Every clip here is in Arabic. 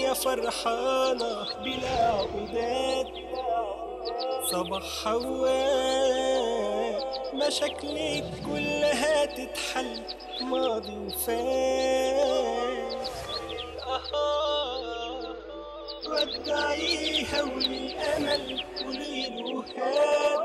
الدنيا فرحانة بلا عقدات، صباح حواء مشاكلك كلها تتحل، ماضي وفات ودعيها وللأمل قوليله هات،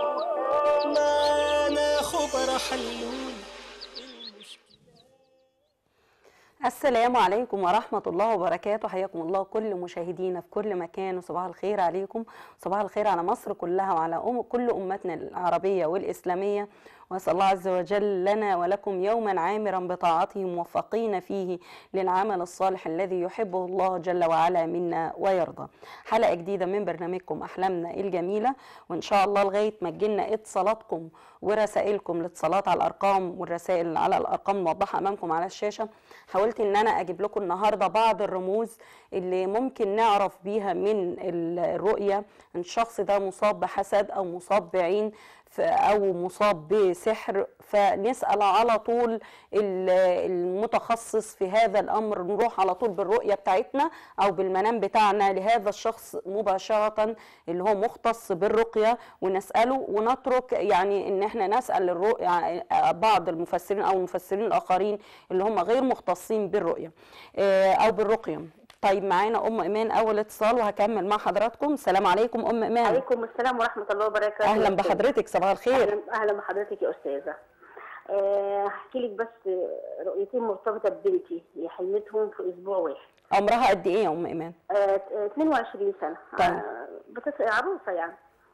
معانا خبرا حلول المشكلة. السلام عليكم ورحمة الله وبركاته. حياكم الله كل مشاهدينا في كل مكان، وصباح الخير عليكم، صباح الخير على مصر كلها وعلى كل أمتنا العربية والإسلامية. وأسأل الله عز وجل لنا ولكم يوما عامرا بطاعته موفقين فيه للعمل الصالح الذي يحبه الله جل وعلا منا ويرضى. حلقة جديدة من برنامجكم أحلامنا الجميلة، وإن شاء الله لغاية ما تجينا اتصالاتكم ورسائلكم، الاتصالات على الأرقام والرسائل على الأرقام موضحة أمامكم على الشاشة. حاولت إن أنا أجيب لكم النهاردة بعض الرموز اللي ممكن نعرف بيها من الرؤية إن الشخص ده مصاب بحسد أو مصاب بعين أو مصاب بسحر، فنسأل على طول المتخصص في هذا الأمر، نروح على طول بالرؤية بتاعتنا أو بالمنام بتاعنا لهذا الشخص مباشرة اللي هو مختص بالرقية، ونسأله ونترك يعني إن احنا نسأل الرؤية بعض المفسرين أو المفسرين الآخرين اللي هم غير مختصين بالرؤية أو بالرقية. طيب معانا ام ايمان اول اتصال وهكمل مع حضراتكم. السلام عليكم ام ايمان. عليكم السلام ورحمه الله وبركاته. اهلا بحضرتك، صباح الخير. اهلا بحضرتك يا استاذه. هحكي لك بس رؤيتين مرتبطه ببنتي، هي حلمتهم في اسبوع واحد. عمرها قد ايه يا ام ايمان؟ 22 سنه. طيب. عروسه يعني.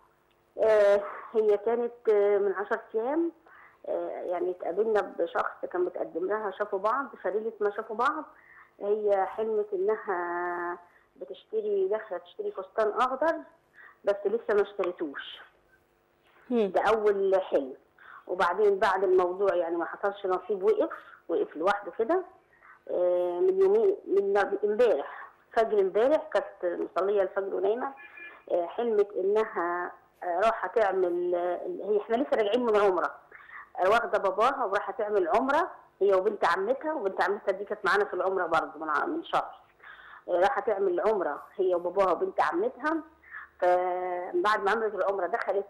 هي كانت من 10 ايام يعني اتقابلنا بشخص كان متقدم لها، شافوا بعض، فليله ما شافوا بعض هي حلمت انها داخله تشتري فستان اخضر بس لسه ما اشتريتوش. ده اول حلم. وبعدين بعد الموضوع يعني ما حصلش نصيب، وقف لوحده كده. من يومين، من امبارح فجر امبارح كانت مصليه الفجر ونايمه، حلمت انها رايحه تعمل، احنا لسه راجعين من عمره، واخده باباها ورايحه تعمل عمره هي وبنت عمتها، وبنت عمتها دي كانت معانا في العمره برضه من شهر. رايحه تعمل عمره هي وباباها وبنت عمتها. فبعد ما عملت العمره دخلت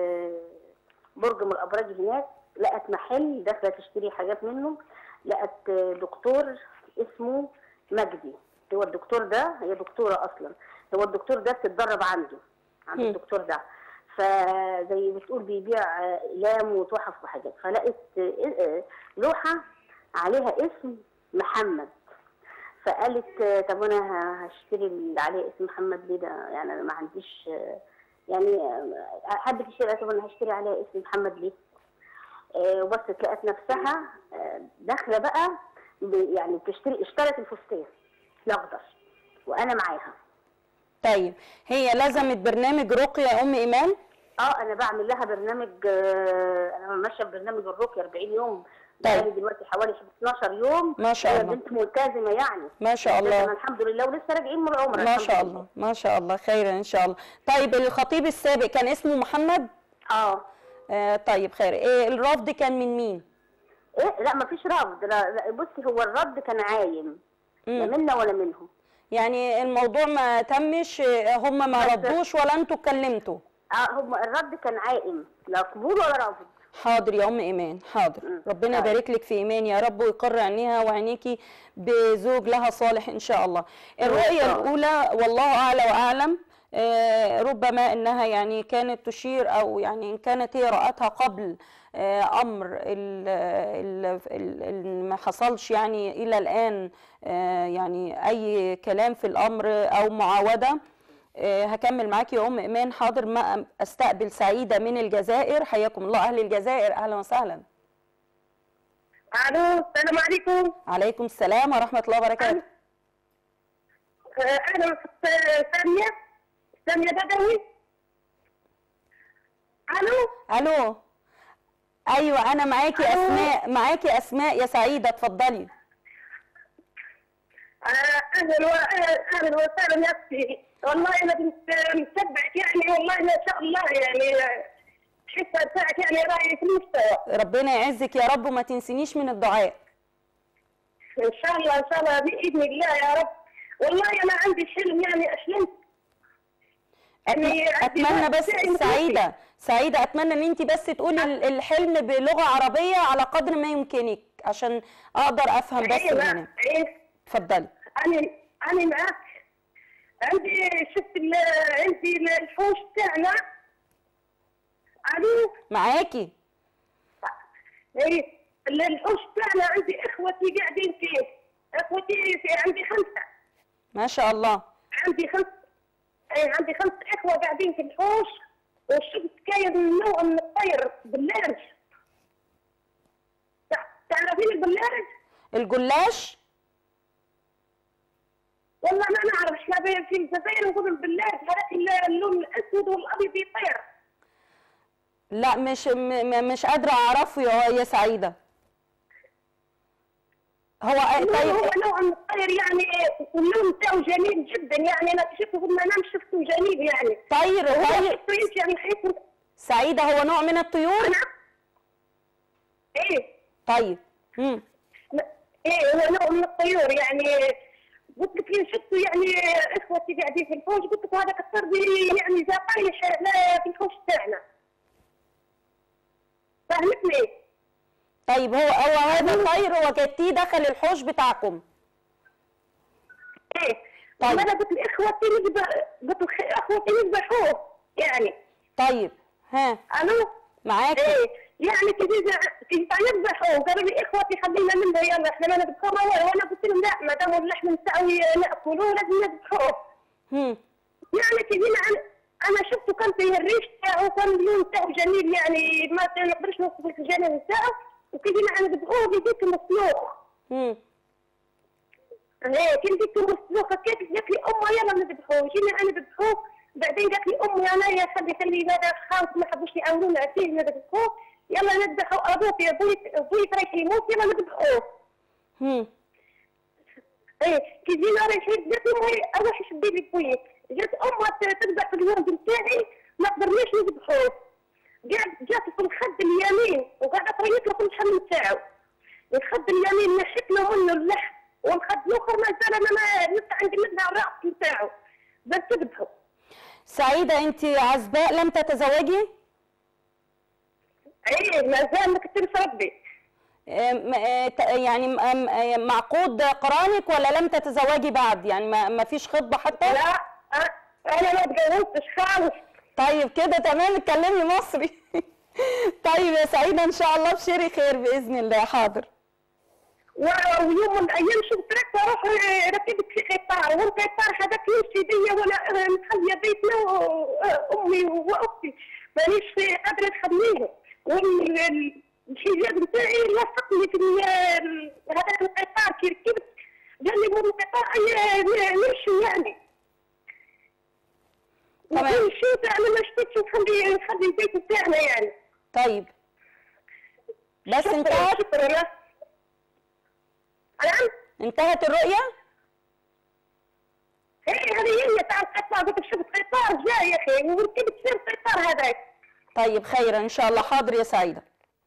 برج من الابراج هناك، لقت محل داخله تشتري حاجات منه، لقت دكتور اسمه مجدي. هو الدكتور ده، هي دكتوره اصلا، هو الدكتور ده بتتدرب عنده عند الدكتور ده، فزي بتقول بيبيع اقلام وتحف وحاجات. فلقت لوحه عليها اسم محمد، فقالت طب انا هشتري اللي عليه اسم محمد ليه؟ ده يعني انا ما عنديش يعني حد يشتري، طب انا هشتري عليها اسم محمد ليه؟ وبس لقت نفسها داخله بقى يعني بتشتري، اشترت الفستان الاخضر وانا معاها. طيب هي لزمت برنامج رقية يا ام ايمان؟ انا بعمل لها برنامج، انا ماشيه ببرنامج الرقيه 40 يوم. طيب دلوقتي حوالي 12 يوم. ما شاء الله. بنت ملتزمه يعني ما شاء الله. الحمد لله، ولسه راجعين من العمره. ما شاء الله ما شاء الله، خير ان شاء الله. طيب الخطيب السابق كان اسمه محمد؟ طيب خير. ايه الرفض كان من مين؟ لا ما فيش رفض. لا بصي، هو الرد كان عايم، لا منا ولا منهم. يعني الموضوع ما تمش، هم ما ردوش ولا انتوا اتكلمتوا؟ هم الرد كان عائم، لا قبول ولا رفض. حاضر يا ام ايمان، حاضر. ربنا يبارك لك في ايمان يا رب، ويقر عينيها وعينيكي بزوج لها صالح ان شاء الله. الرؤيه الاولى والله اعلى واعلم، ربما انها يعني كانت تشير، او يعني ان كانت هي رأتها قبل امر ما حصلش يعني الى الان يعني اي كلام في الامر او معاوده. هكمل معاكي يا ام ايمان. حاضر. ما استقبل سعيده من الجزائر. حياكم الله اهل الجزائر، اهلا وسهلا. الو السلام عليكم. عليكم السلام ورحمه الله وبركاته. اهلا ساميه بدوي. الو ايوه انا معاكي اسماء، معاكي اسماء يا سعيده، اتفضلي. اهلا وسهلا يا اختي، والله انا متابعك يعني، والله ما شاء الله يعني الحصه بتاعك يعني رايح في المستوى. ربنا يعزك يا رب، وما تنسينيش من الدعاء. ان شاء الله ان شاء الله باذن الله يا رب. والله انا عندي حلم يعني احلمت يعني اتمنى بس سعيده اتمنى ان انت بس تقولي الحلم بلغه عربيه على قدر ما يمكنك عشان اقدر افهم بس المنام. اتفضلي. انا معاك. عندي عندي الحوش تاعنا. الو معاكي. ايه الحوش تاعنا عندي اخوتي قاعدين فيه. عندي 5. ما شاء الله. عندي 5 اخوه قاعدين في الحوش، وشفت كاين نوع من الطير باللارج. تعرفين البلارج؟ الجلاش؟ والله ما نعرف. احنا في الجزائر نقول البلارج، هذاك اللون الاسود والابيض يطير. لا مش قادره اعرفه يا سعيده. هو طيب هو نوع من الطير يعني، اللون تاعو جميل جدا يعني. انا شفته في المنام، شفته جميل يعني. طير يعني سعيده هو نوع من الطيور؟ ايه طيب. ايه هو نوع من الطيور يعني. قلت لك شفته يعني اخوتي قاعدين في الحوش، قلت لك هذاك الطير يعني جا طايح في الحوش تاعنا. فهمتني؟ طيب هو هذا الطير هو جبتيه دخل الحوش بتاعكم؟ ايه. طيب انا قلت اخوتي يذبحوه يعني. طيب ها. الو معاكي. ايه يعني كيف يذبحوه. قالوا لي اخوتي خلينا منه، يلا احنا ما نذبحوه. وانا قلت لهم لا، ما دام اللحم نتاعو ناكلوه لازم نذبحوه. يعني كيف انا شفته كان فيه الريش تاعو، كان اللون تاعو جميل يعني، ما نقدرش نوصف لك الجمال تاعو. وكي جينا نذبحوه بديت مسلوخ. ايه كي بديت مسلوخ هكاك قالت لي امه يلا نذبحوه. جينا انا نذبحوه، بعدين قالت لي امي انايا خلي هذا خاوف ما حبوش يعاونونا فيه نذبحوه. يلا نذبحوا ابوك رايح يموت، يلا نذبحوه. ايه كي جينا رايحين قالت لي اروح شدي لي بويك. جات امها تذبح في الولد نتاعي، ما قدرناش نذبحوه. جات في الخد اليمين وقاعده تريط له في اللحم نتاعو. الخد اليمين نحت له منه اللحم، والخد الاخر ما زال انا ما لسه عندي منها الراس نتاعو. بس تذبحوا. سعيده انت عزباء لم تتزوجي؟ ايه ما زال ما كتبش ربي. يعني معقود قرانك ولا لم تتزوجي بعد؟ يعني ما فيش خطبه حتى؟ لا انا ما اتجوزتش خالص. طيب كده تمام، اتكلمي مصري. طيب يا سعيده ان شاء الله ابشري خير باذن الله. حاضر. ويوم من الايام شفت اروح ركبت في قطار، والقطار هذاك يمشي بيا وانا مخليه بيتنا وامي واختي مانيش قادره نخليهم. والحجاب نتاعي لصقني في هذاك القطار. كي ركبت قال لي مول القطار نمشي يعني. تمام. مشيت انا ما شفتش نخلي البيت بتاعنا يعني. طيب بس انتهت؟ انتهت الرؤية؟ ايه هذه هي تاع القطار. قلت شفت قطار جاي يا اخي وركبت في القطار هذاك. طيب خيرا ان شاء الله. حاضر يا سعيدة.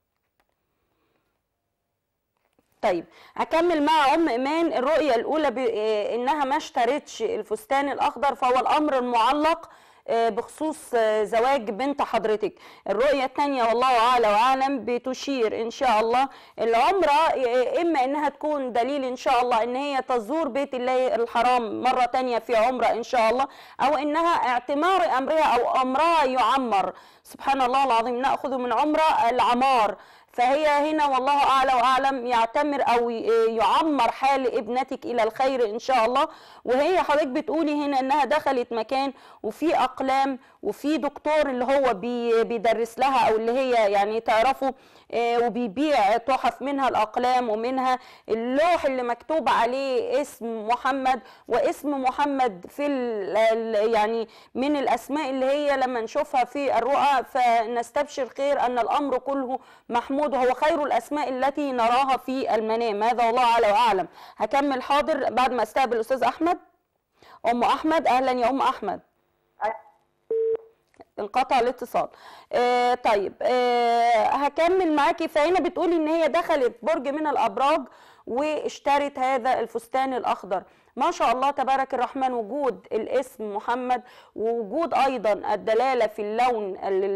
طيب هكمل مع ام ايمان. الرؤية الاولى انها ما اشترتش الفستان الاخضر، فهو الامر المعلق بخصوص زواج بنت حضرتك. الرؤية الثانية والله أعلى وأعلم بتشير إن شاء الله العمرة، إما إنها تكون دليل إن شاء الله إن هي تزور بيت الله الحرام مرة تانية في عمرة إن شاء الله، أو إنها اعتمار أمرها أو أمرها يعمر. سبحان الله العظيم، نأخذ من عمرة العمار. فهي هنا والله أعلى وأعلم يعتمر أو يعمر حال ابنتك إلى الخير إن شاء الله. وهي حضرتك بتقولي هنا إنها دخلت مكان وفي أقلام وفي دكتور اللي هو بيدرس لها أو اللي هي يعني تعرفه، وبيبيع تحف منها الأقلام ومنها اللوح اللي مكتوب عليه اسم محمد، واسم محمد في يعني من الأسماء اللي هي لما نشوفها في الرؤى فنستبشر خير أن الأمر كله محمود، وهو خير الأسماء التي نراها في المنام. هذا والله أعلى وأعلم. هكمل حاضر بعد ما استقبل الأستاذ أحمد. أم أحمد، أهلا يا أم أحمد. انقطع الاتصال. طيب هكمل معاكي. فهنا بتقولي ان هي دخلت برج من الابراج واشترت هذا الفستان الاخضر. ما شاء الله تبارك الرحمن، وجود الاسم محمد ووجود ايضا الدلاله في اللون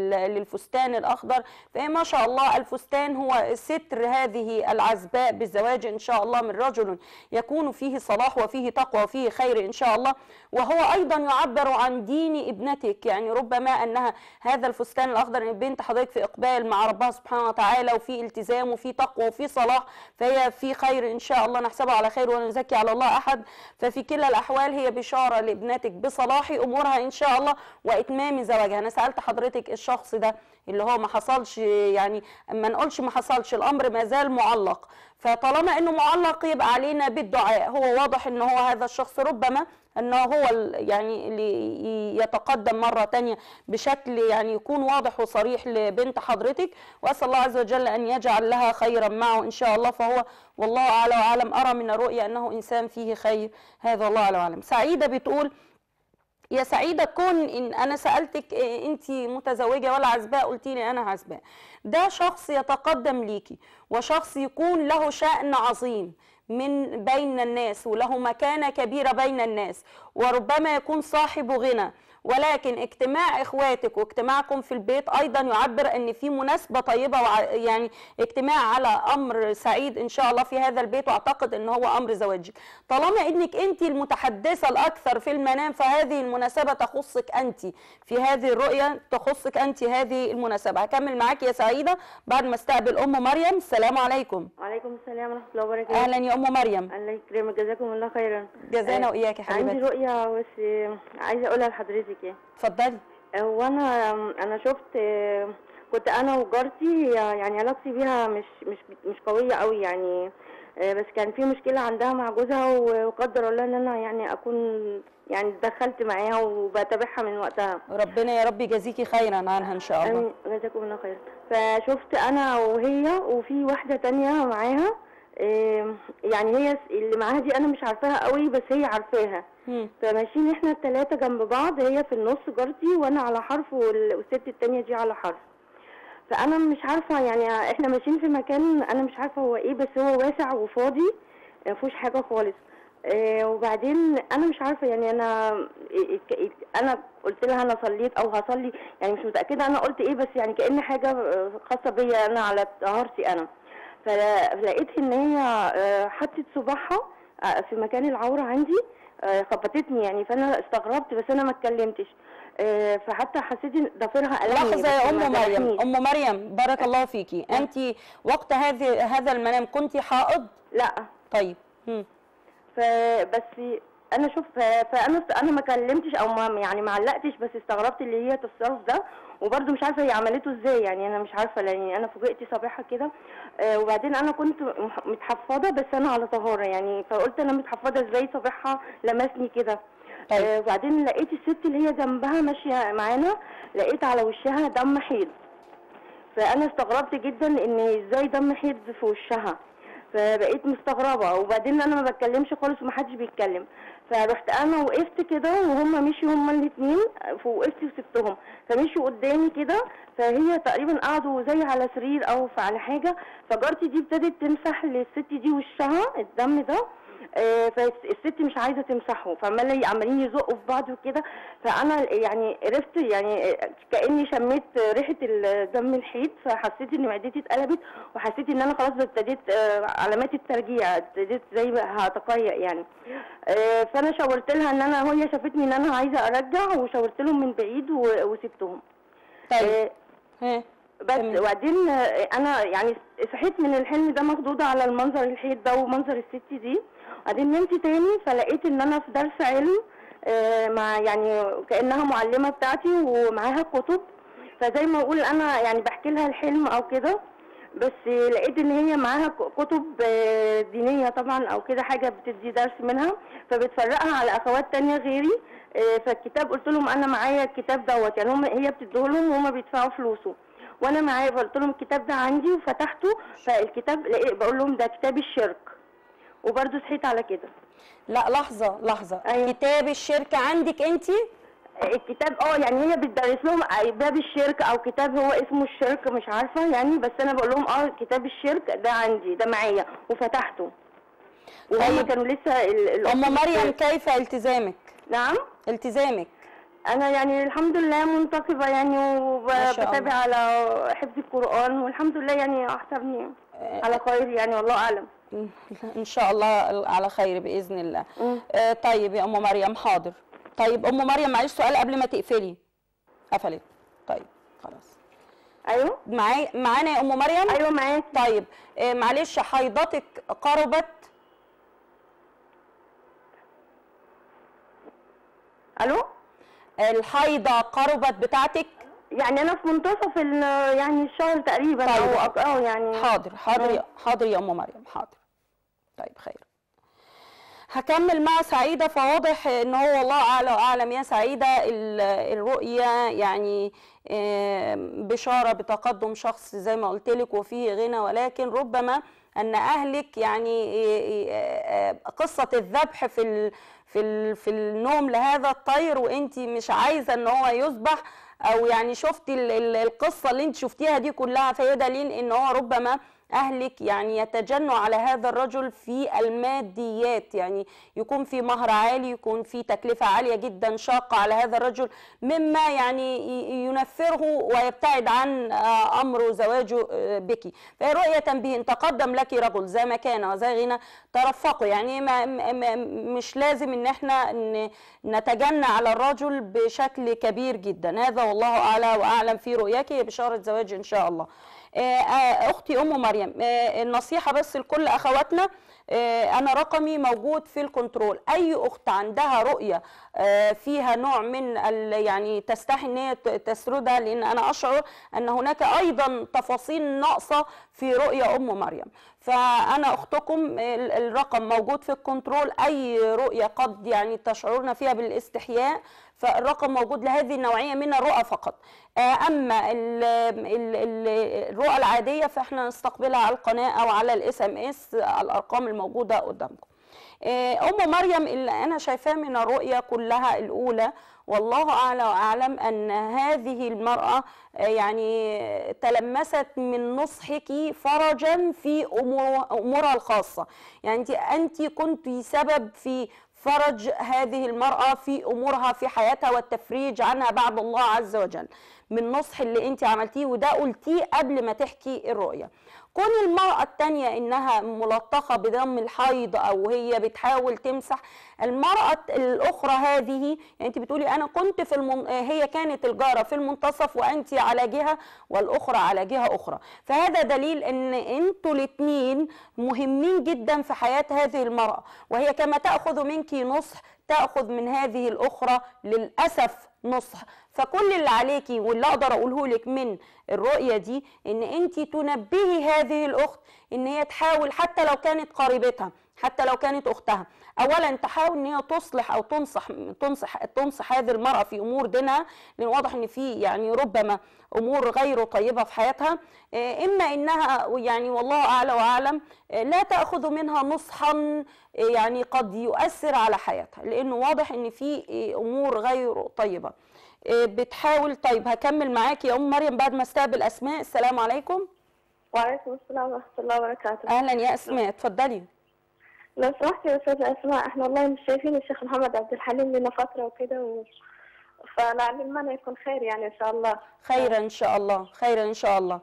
للفستان الاخضر، فهي ما شاء الله الفستان هو ستر هذه العزباء بالزواج ان شاء الله من رجل يكون فيه صلاح وفيه تقوى وفيه خير ان شاء الله، وهو ايضا يعبر عن دين ابنتك. يعني ربما انها هذا الفستان الاخضر، بنت حضرتك في اقبال مع ربها سبحانه وتعالى وفي التزام وفي تقوى وفي صلاح، فهي في خير ان شاء الله، نحسبها على خير ولا نزكي على الله احد. ففي كلا الاحوال هي بشاره لابنتك بصلاح امورها ان شاء الله واتمام زواجها. انا سالت حضرتك الشخص ده اللي هو ما حصلش، يعني ما نقولش ما حصلش، الامر ما زال معلق، فطالما انه معلق يبقى علينا بالدعاء. هو واضح ان هو هذا الشخص ربما انه هو يعني اللي يتقدم مره ثانيه بشكل يعني يكون واضح وصريح لبنت حضرتك، واسال الله عز وجل ان يجعل لها خيرا معه ان شاء الله، فهو والله اعلى واعلم، ارى من الرؤيا انه انسان فيه خير، هذا الله اعلى واعلم. سعيده بتقول: يا سعيدة، كون إن أنا سألتك أنت متزوجة ولا عزباء، قلتي لي أنا عزباء. ده شخص يتقدم ليكي وشخص يكون له شأن عظيم من بين الناس وله مكانة كبيرة بين الناس، وربما يكون صاحب غنى، ولكن اجتماع اخواتك واجتماعكم في البيت ايضا يعبر ان في مناسبه طيبه، يعني اجتماع على امر سعيد ان شاء الله في هذا البيت، واعتقد ان هو امر زواجك. طالما انك انت المتحدثه الاكثر في المنام، فهذه المناسبه تخصك انت، في هذه الرؤيه تخصك انت هذه المناسبه. هكمل معاكي يا سعيده بعد ما استقبل ام مريم. السلام عليكم. وعليكم السلام ورحمه الله وبركاته. اهلا يا ام مريم. الله يكرمك، جزاكم الله خيرا. جزانا واياك يا حبيبتي. عندي رؤيه بس عايزه اقولها لحضرتك. اتفضلي. هو انا شفت، كنت انا وجارتي يعني علاقتي بيها مش قويه قوي يعني، بس كان في مشكله عندها مع جوزها، وقدر الله ان انا يعني اكون يعني اتدخلت معاها وبتابعها من وقتها. ربنا يا رب يجازيكي خيرا عنها ان شاء الله. جزاكم الله خيرا. فشفت انا وهي وفي واحده تانية معاها، يعني هي اللي معاها دي انا مش عارفاها قوي بس هي عارفاها. فماشيين احنا الثلاثه جنب بعض، هي في النص جارتي وانا على حرف والست التانية دي على حرف. فانا مش عارفه يعني احنا ماشيين في مكان انا مش عارفه هو ايه، بس هو واسع وفاضي ما فيهوش حاجه خالص. وبعدين انا مش عارفه يعني انا قلت لها انا صليت او هصلي، يعني مش متاكده انا قلت ايه، بس يعني كأن حاجه خاصه بيا انا على طهارتي انا. فلقيت ان هي حطت صباعها في مكان العوره عندي، خبطتني يعني، فانا استغربت بس انا ما اتكلمتش، فحتى حسيت ان ضفيرها ألمني. لحظه يا ام مريم. ام مريم بارك الله فيكي، انت وقت هذا المنام كنت حائض؟ لا. طيب. فبس انا فانا ما كلمتش او ما يعني ما علقتش، بس استغربت اللي هي التصرف ده، وبرده مش عارفه هي عملته ازاي، يعني انا مش عارفه لاني انا فوجئت صباحها كده. وبعدين انا كنت متحفظه بس انا على طهاره يعني، فقلت انا متحفظه ازاي صباحها لمسني كده. طيب. وبعدين لقيت الست اللي هي جنبها ماشيه معانا، لقيت على وشها دم حيض، فانا استغربت جدا ان ازاي دم حيض في وشها، فبقيت مستغربه. وبعدين انا ما بتكلمش خالص ومحدش بيتكلم، فرحت انا وقفت كده وهم مشيوا هما الاثنين، وقفت وسبتهم فمشوا قدامي كده، فهي تقريبا قعدوا زي على سرير او على حاجه، فجارتي دي ابتدت تمسح للست دي وشها الدم ده، فالست مش عايزه تمسحه، عمالين يزقوا في بعض وكده. فانا يعني عرفت يعني كاني شميت ريحه الدم الحيض، فحسيت ان معدتي اتقلبت، وحسيت ان انا خلاص ابتديت علامات الترجيع، ابتديت زي هتقيأ يعني. فانا شاورت لها ان انا، هي شافتني ان انا عايزه ارجع، وشاورت لهم من بعيد وسبتهم. طيب. بس وبعدين انا يعني صحيت من الحلم ده مخضوضه على المنظر الحيط ده ومنظر الست دي. بعدين نمت تاني، فلقيت ان انا في درس علم مع يعني كانها معلمه بتاعتي ومعاها كتب، فزي ما اقول انا يعني بحكي لها الحلم او كده، بس لقيت ان هي معاها كتب دينيه طبعا او كده حاجه بتدي درس منها، فبتفرقها على اخوات تانية غيري. فالكتاب قلت لهم انا معايا الكتاب دوت، يعني هي بتديه لهم وهم بيدفعوا فلوسه، وانا معايا، فقلت لهم الكتاب ده عندي وفتحته، فالكتاب بقول لهم ده كتاب الشرك، وبرده صحيت على كده. لا لحظه. أيوة. كتاب الشرك عندك انت؟ الكتاب يعني هي بتدرس لهم باب الشرك او كتاب هو اسمه الشرك مش عارفه يعني، بس انا بقول لهم كتاب الشرك ده عندي، ده معايا وفتحته. وهم طيب. كانوا لسه ام مريم كيف التزامك؟ نعم. التزامك؟ انا يعني الحمد لله منتقبه يعني، ما شاء وبتابع الله. على حفظ القران، والحمد لله يعني احسبني على خير يعني، والله اعلم. ان شاء الله على خير باذن الله. طيب يا ام مريم، حاضر. طيب ام مريم معلش سؤال قبل ما تقفلي. قفلت؟ طيب خلاص. ايوه معانا يا ام مريم؟ ايوه معاك. طيب معلش، حيضتك قربت؟ الو. الحيضه قربت بتاعتك؟ يعني انا في منتصف يعني الشهر تقريبا. طيب. او يعني. حاضر يا ام مريم، حاضر. طيب خير. هكمل مع سعيدة. فواضح ان هو والله اعلى واعلم يا سعيدة الرؤية يعني بشارة بتقدم شخص زي ما قلت لك وفيه غنى، ولكن ربما ان اهلك يعني قصة الذبح في النوم لهذا الطير، وانت مش عايزة ان هو يذبح، او يعني شفتي القصة اللي انت شفتيها دي كلها، فهي دليل ان هو ربما أهلك يعني يتجنوا على هذا الرجل في الماديات، يعني يكون في مهر عالي، يكون في تكلفة عالية جدا شاقة على هذا الرجل، مما يعني ينفره ويبتعد عن أمر زواجه بك. فهي رؤية تنبيه، إن تقدم لك رجل زي ما كان وزي غنى ترفقوا، يعني مش لازم إن احنا نتجنى على الرجل بشكل كبير جدا. هذا والله أعلى وأعلم في رؤياك، بشارة زواج إن شاء الله. اختي ام مريم، النصيحه بس لكل اخواتنا، انا رقمي موجود في الكنترول. اي اخت عندها رؤيه فيها نوع من يعني تستحي ان هي تسردها، لان انا اشعر ان هناك ايضا تفاصيل ناقصه في رؤيه ام مريم، فانا اختكم الرقم موجود في الكنترول. اي رؤيه قد يعني تشعرون فيها بالاستحياء، فالرقم موجود لهذه النوعيه من الرؤى فقط. اما الرؤى العاديه فاحنا نستقبلها على القناه او على SMS، الارقام الموجوده قدامكم. ام مريم اللي انا شايفاه من الرؤيه كلها الاولى، والله اعلى واعلم ان هذه المراه يعني تلمست من نصحك فرجا في امورها الخاصه، يعني انت كنت سبب في فرج هذه المرأة في أمورها في حياتها والتفريج عنها بعد الله عز وجل من النصح اللي انت عملتيه، وده قلتيه قبل ما تحكي الرؤية. كون المرأة التانية انها ملطخة بدم الحيض او هي بتحاول تمسح، المرأة الاخرى هذه يعني انت بتقولي انا كنت في هي كانت الجارة في المنتصف وانت على جهة والاخرى على جهة اخرى، فهذا دليل ان انتوا الاثنين مهمين جدا في حياة هذه المرأة، وهي كما تأخذ منك نصح تأخذ من هذه الاخرى للأسف نصح. فكل اللي عليكي واللي اقدر اقوله لك من الرؤيه دي ان انت تنبهي هذه الاخت ان هي تحاول، حتى لو كانت قريبتها، حتى لو كانت اختها، اولا تحاول ان هي تصلح او تنصح هذه المراه في امور دينها، لان واضح ان في يعني ربما امور غير طيبه في حياتها، اما انها يعني والله اعلى واعلم لا تاخذ منها نصحا يعني قد يؤثر على حياتها، لانه واضح ان في امور غير طيبه بتحاول. طيب هكمل معاكي يا ام مريم بعد ما استقبل اسماء. السلام عليكم. وعليكم السلام ورحمة الله وبركاته. اهلا يا اسماء، اتفضلي. لو سمحتي يا أستاذة أسماء، احنا والله مش شايفين الشيخ محمد عبد الحليم لنا فترة وكده فلعل المنى يكون خير يعني إن شاء الله. خيرا إن شاء الله، خيرا إن شاء الله.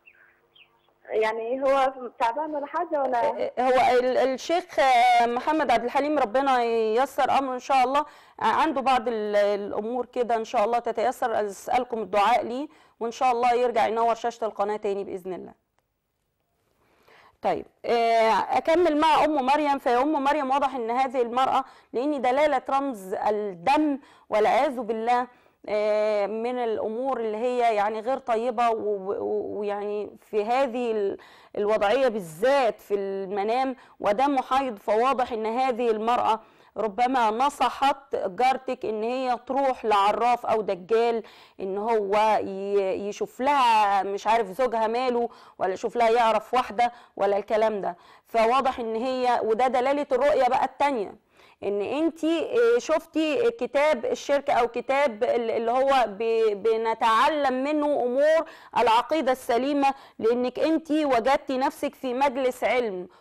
يعني هو تعبان ولا حاجة ولا؟ هو الشيخ محمد عبد الحليم ربنا ييسر أمره إن شاء الله، عنده بعض الأمور كده إن شاء الله تتيسر، أسألكم الدعاء ليه وإن شاء الله يرجع ينور شاشة القناة تاني بإذن الله. طيب أكمل مع أم مريم. فيا أم مريم واضح إن هذه المرأة، لأن دلالة رمز الدم والعياذ بالله من الأمور اللي هي يعني غير طيبة، ويعني في هذه الوضعية بالذات في المنام ودم حيض، فواضح إن هذه المرأة ربما نصحت جارتك ان هي تروح لعراف او دجال ان هو يشوف لها مش عارف زوجها ماله، ولا يشوف لها يعرف واحده ولا الكلام ده. فواضح ان هي، وده دلاله الرؤيه بقى الثانيه، ان انت شفتي كتاب الشرك او كتاب اللي هو بنتعلم منه امور العقيده السليمه، لانك انت وجدتي نفسك في مجلس علم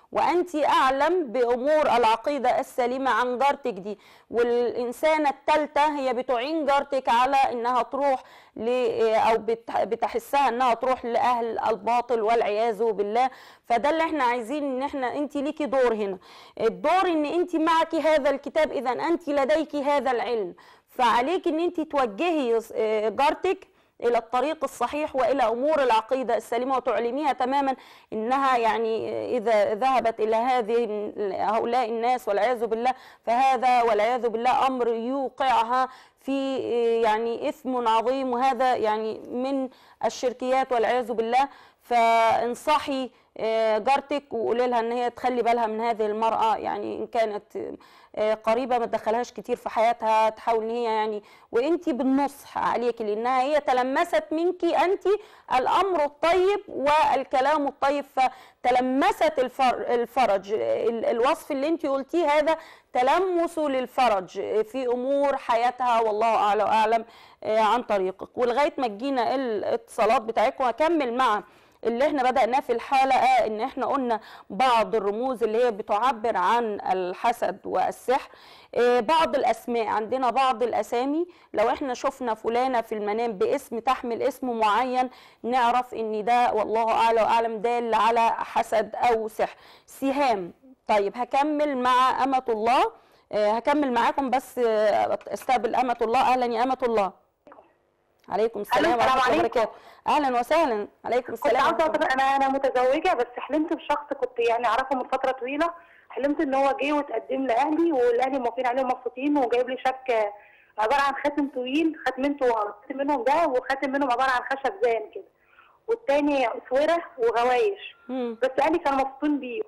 وأنت أعلم بأمور العقيدة السليمة عن جارتك دي. والإنسانة الثالثة هي بتعين جارتك على إنها تروح أو بتحسها إنها تروح لأهل الباطل والعياذ بالله. فده اللي احنا عايزين، إن أنت ليكي دور هنا، الدور إن أنت معك هذا الكتاب، إذا أنت لديك هذا العلم، فعليك إن أنت توجهي جارتك إلى الطريق الصحيح وإلى أمور العقيدة السليمة، وتعلميها تماما إنها يعني إذا ذهبت إلى هؤلاء الناس والعياذ بالله، فهذا والعياذ بالله أمر يوقعها في يعني إثم عظيم، وهذا يعني من الشركيات والعياذ بالله. فانصحي جارتك وقولي لها ان هي تخلي بالها من هذه المرأة، يعني ان كانت قريبة ما تدخلهاش كتير في حياتها، تحاول ان هي يعني، وانت بالنصح عليك لانها هي تلمست منك انت الامر الطيب والكلام الطيب، فتلمست الفرج. الوصف اللي انت قلتيه هذا تلمس للفرج في امور حياتها، والله اعلى واعلم عن طريقك. ولغايه ما تجينا الاتصالات بتاعتكم هكمل مع اللي احنا بدأناه في الحلقة، ان احنا قلنا بعض الرموز اللي هي بتعبر عن الحسد والسحر. بعض الاسماء، عندنا بعض الاسامي لو احنا شفنا فلانة في المنام باسم تحمل اسم معين نعرف ان ده والله اعلى واعلم دال على حسد او سحر. سهام. طيب هكمل مع أمة الله، هكمل معاكم بس استقبل أمة الله. اهلا يا أمة الله. عليكم السلام ورحمة الله وبركاته. اهلا وسهلا. عليكم السلام. انا متزوجه، بس حلمت بشخص كنت يعني اعرفه من فتره طويله. حلمت ان هو جه وتقدم لاهلي، والاهلي موافقين عليه ومبسوطين، وجايب لي شبكه عباره عن خاتم طويل، خاتم منهم ده، وخاتم منهم عباره عن خشب زان كده، والتاني اسوره وغوايش. بس اهلي كانوا مبسوطين بيه.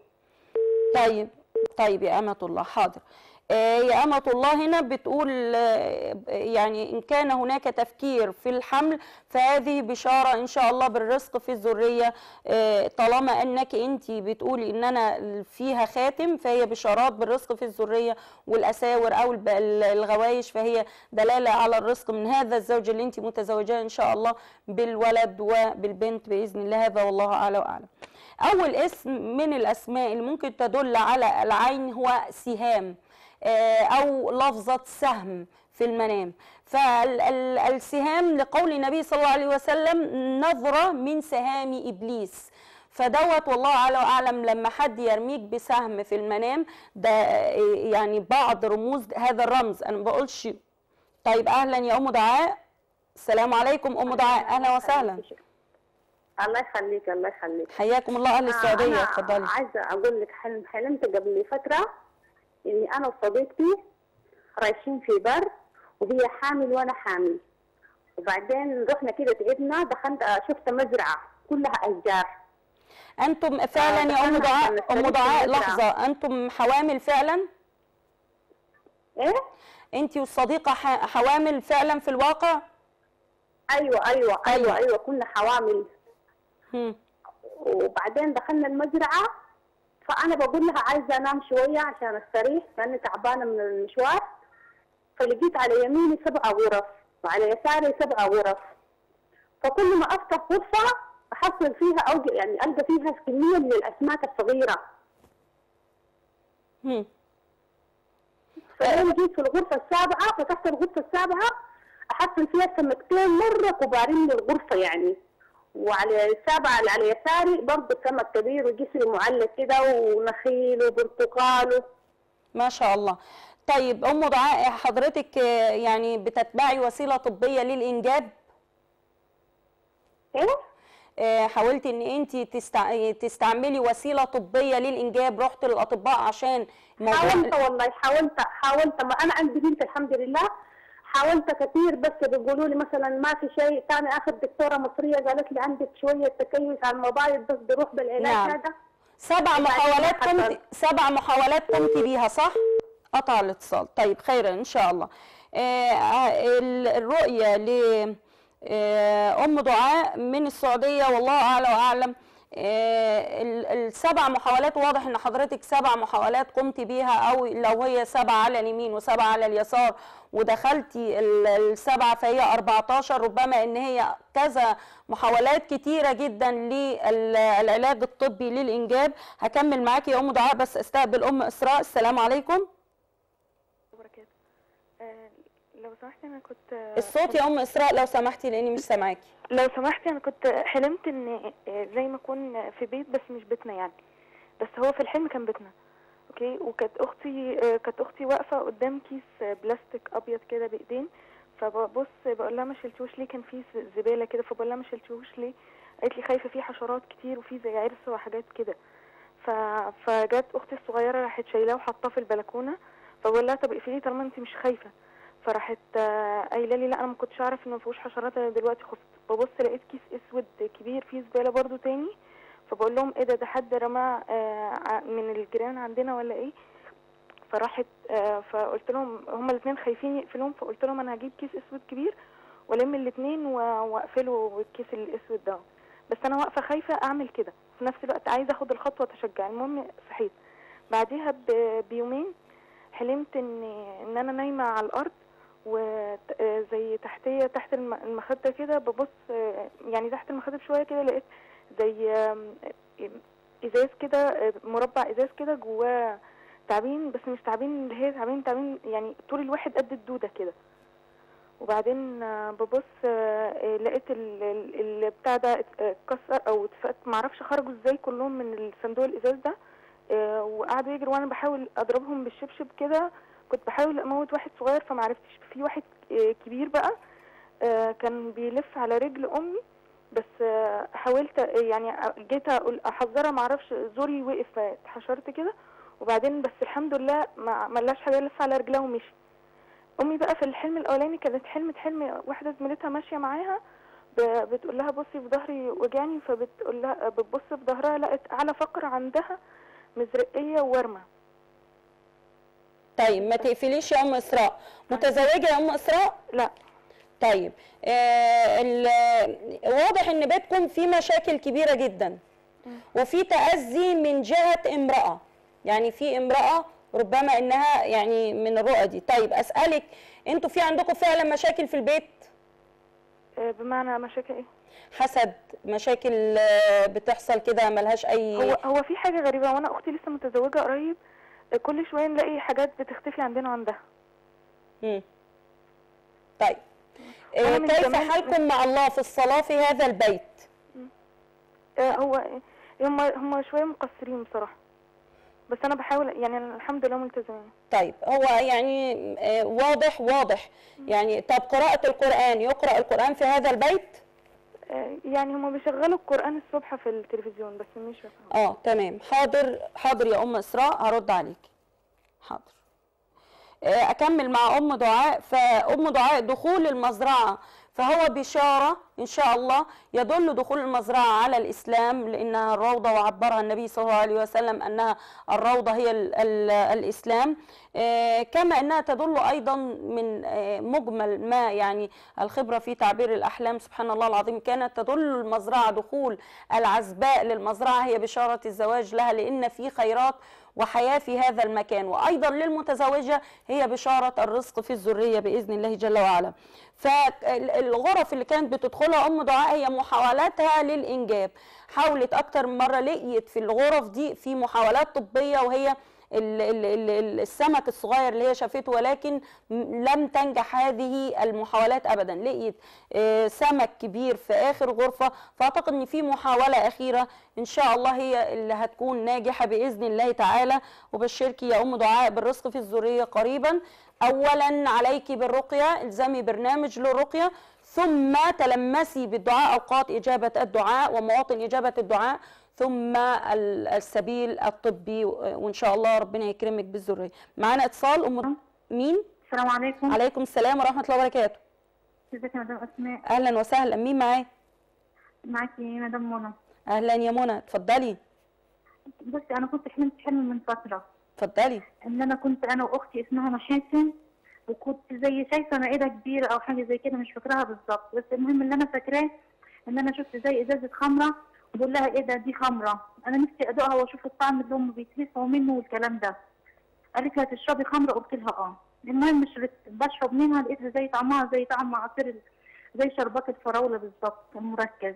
طيب يا أمة الله، حاضر. يا أمة الله هنا بتقول يعني إن كان هناك تفكير في الحمل فهذه بشارة إن شاء الله بالرزق في الذرية. طالما أنك أنت بتقولي إن أنا فيها خاتم فهي بشارات بالرزق في الذرية، والأساور أو الغوايش فهي دلالة على الرزق من هذا الزوج اللي أنت متزوجاه إن شاء الله بالولد وبالبنت بإذن الله. هذا والله أعلى وأعلم. أول اسم من الأسماء اللي ممكن تدل على العين هو سهام، أو لفظة سهم في المنام. فالسهام لقول النبي صلى الله عليه وسلم نظرة من سهام إبليس، فدوت والله أعلى وأعلم لما حد يرميك بسهم في المنام ده يعني بعض رموز هذا الرمز، أنا ما بقولش. طيب أهلا يا أم دعاء. السلام عليكم أم دعاء، أهلا وسهلا. الله يخليك الله يخليك. حياكم الله أهل السعودية، اتفضلي. أنا عايزة أقول لك حلمت قبل فترة إني أنا وصديقتي رايحين في بر وهي حامل وأنا حامل، وبعدين رحنا كده تعبنا، دخلت شفت مزرعة كلها أشجار. أنتم فعلا يا أم دعاء، أم دعاء لحظة، أنتم حوامل فعلا؟ إيه؟ أنت والصديقة حوامل فعلا في الواقع؟ أيوة كنا حوامل. وبعدين دخلنا المزرعة، فأنا بقول لها عايزة أنام شوية عشان أستريح لأني تعبانة من المشوار، فلقيت على يميني 7 غرف وعلى يساري 7 غرف، فكل ما أفتح غرفة أحصل فيها أو يعني ألقى فيها كمية من الأسماك الصغيرة. فلما جيت في الغرفة السابعة، فتحت الغرفة السابعة أحصل فيها سمكتين مرة كبارين من الغرفة يعني، وعلى السابعة اللي على يساري برضه سمك كبير وجسم معلق كده ونخيل وبرتقال. ما شاء الله. طيب أم دعاء حضرتك يعني بتتبعي وسيلة طبية للإنجاب؟ إيه؟ حاولتي إن أنت تستعملي وسيلة طبية للإنجاب، رحت للأطباء عشان حاولت والله حاولت ما أنا عندي بنت الحمد لله، حاولت كثير بس بيقولوا لي مثلا ما في شيء. ثاني اخر دكتوره مصريه قالت لي عندك شويه تكيس على الموبايل بس بروح بالعلاج. نعم. هذا 7 محاولات قمت بيها صح؟ قطع الاتصال. طيب خيرا ان شاء الله. الرؤيه ل أم دعاء من السعوديه والله اعلى واعلم السبع محاولات، واضح ان حضرتك 7 محاولات قمتي بيها، او لو هي 7 على اليمين و7 على اليسار ودخلتي ال7 فهي 14، ربما ان هي كذا محاولات كتيره جدا للعلاج الطبي للانجاب. هكمل معاكي يا ام دعاء، بس استقبل ام اسراء. السلام عليكم. لو سمحتي انا كنت الصوت يا ام اسراء لو سمحتي لاني مش سامعاكي. لو سمحتي انا كنت حلمت ان زي ما اكون في بيت بس مش بيتنا يعني، بس هو في الحلم كان بيتنا. اوكي، وكانت اختي واقفه قدام كيس بلاستيك ابيض كده بايدين، فببص بقول لها ما شلتوش ليه، كان فيه زباله كده، فبقول لها ما شلتوش ليه، قالت لي خايفه فيه حشرات كتير وفيه زي عرس وحاجات كده. فجت اختي الصغيره راحت شايلاه وحطاه في البلكونه، فبقول لها طب اقفليه طالما انت مش خايفه، فراحت قايله لي لا انا ما كنتش اعرف انه ما فيهوش حشرات، انا دلوقتي خفت. ببص لقيت كيس اسود كبير فيه زباله برضو تاني، فبقول لهم ايه ده حد رمى من الجيران عندنا ولا ايه؟ فراحت فقلت لهم هما الاثنين خايفين يقفلوهم، فقلت لهم انا هجيب كيس اسود كبير والم الاثنين واقفله بالكيس الاسود ده، بس انا واقفه خايفه اعمل كده، في نفس الوقت عايزه اخد الخطوه تشجع. المهم صحيت بعديها بيومين، حلمت ان انا نايمه على الارض وزي تحت المخده كده، ببص يعني تحت المخده بشويه كده لقيت زي ازاز كده، مربع ازاز كده جواه تعابين، بس مش تعابين اللي هي تعابين يعني طول الواحد قد الدوده كده. وبعدين ببص لقيت البتاع ده اتكسر او اتفك، معرفش خرجوا ازاي كلهم من الصندوق الازاز ده، وقعدوا يجروا وانا بحاول اضربهم بالشبشب كده، كنت بحاول اموت واحد صغير فمعرفتش. في واحد كبير بقى كان بيلف على رجل امي، بس حاولت يعني جيت احذرها معرفش، زوري وقف اتحشرت كده، وبعدين بس الحمد لله ما لهاش حاجه، لف على رجلها ومشي. امي بقى في الحلم الاولاني كانت حلم واحده زميلتها ماشيه معاها بتقول لها بصي في ظهري وجعني، فبتقول لها بتبص في ظهرها لقت اعلى فقره عندها مزرقيه وورمه. طيب ما تقفليش يا ام اسراء. متزوجه يا ام اسراء؟ لا. طيب واضح ان بيتكم فيه مشاكل كبيره جدا وفي تأذي من جهه امراه، يعني في امراه ربما انها يعني من الرؤى دي. طيب اسالك، انتوا في عندكم فعلا مشاكل في البيت؟ بمعنى مشاكل ايه؟ حسد، مشاكل بتحصل كده ملهاش اي. هو في حاجه غريبه، وانا اختي لسه متزوجه قريب، كل شويه نلاقي حاجات بتختفي عندنا وعندها. طيب كيف حالكم مع الله في الصلاه في هذا البيت؟ هم شويه مقصرين بصراحه، بس انا بحاول يعني الحمد لله ملتزمين. طيب هو يعني واضح يعني. طب قراءة القرآن، يقرأ القرآن في هذا البيت؟ يعني هم بيشغلوا القرآن الصبح في التلفزيون بس مش تمام. حاضر يا ام اسراء، هرد عليك. حاضر. اكمل مع ام دعاء. فام دعاء دخول المزرعة فهو بشارة إن شاء الله، يدل دخول المزرعة على الإسلام لأنها الروضة، وعبرها النبي صلى الله عليه وسلم أنها الروضة هي الإسلام، كما أنها تدل أيضا من مجمل ما يعني الخبرة في تعبير الأحلام سبحان الله العظيم، كانت تدل المزرعة دخول العزباء للمزرعة هي بشارة الزواج لها، لأن في خيرات وحياة في هذا المكان، وأيضا للمتزوجة هي بشارة الرزق في الذرية بإذن الله جل وعلا. فالغرف اللي كانت بتدخلها أم دعاء هي محاولاتها للإنجاب، حاولت أكتر من مرة، لقيت في الغرف دي في محاولات طبية وهي السمك الصغير اللي هي شافته، ولكن لم تنجح هذه المحاولات ابدا. لقيت سمك كبير في اخر غرفه، فاعتقد ان في محاوله اخيره ان شاء الله هي اللي هتكون ناجحه باذن الله تعالى. وبشركي يا ام دعاء بالرزق في الذريه قريبا. اولا عليك بالرقيه، الزمي برنامج للرقيه، ثم تلمسي بالدعاء اوقات اجابه الدعاء ومواطن اجابه الدعاء، ثم السبيل الطبي، وان شاء الله ربنا يكرمك بالذريه. معانا اتصال. ام مين؟ السلام عليكم. عليكم السلام ورحمه الله وبركاته. ازيك يا مدام اسماء؟ اهلا وسهلا. مين معايا؟ معاكي مدام منى. اهلا يا منى، اتفضلي. بصي انا كنت حلمت حلم من فتره. اتفضلي. ان انا كنت انا واختي اسمها محاسن، وكنت زي شايفه مائده كبيره او حاجه زي كده مش فاكراها بالظبط، بس المهم اللي انا فاكراه ان انا شفت زي ازازه خمره بقول لها ايه ده، دي خمره، انا نفسي ادوقها واشوف الطعم اللي هم بيتهسوا منه والكلام ده. قالت لي هتشربي خمره؟ قلت لها اه. المهم شربت، بشرب منها لقيتها زي طعمها زي طعم عصير زي شربات الفراوله بالظبط المركز.